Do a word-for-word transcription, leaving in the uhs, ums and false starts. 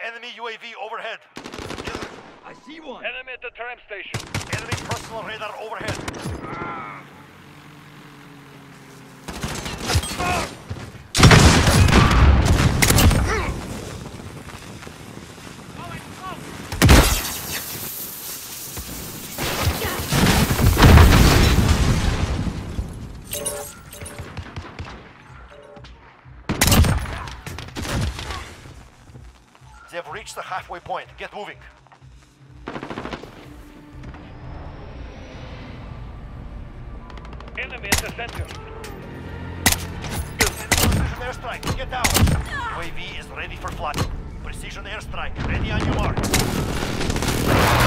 Enemy U A V overhead. I see one. Enemy at the tram station. Enemy personal radar overhead. They've reached the halfway point. Get moving. Enemy at the center. Precision airstrike. Get down. U A V is ready for flight. Precision airstrike. Ready on your mark.